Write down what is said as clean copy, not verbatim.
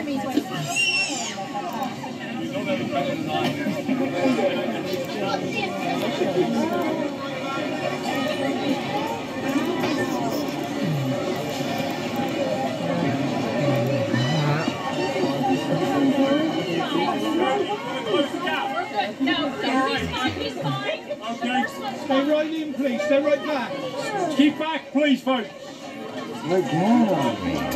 Stay right in, please. Stay right back. Keep back, please, folks. Right down.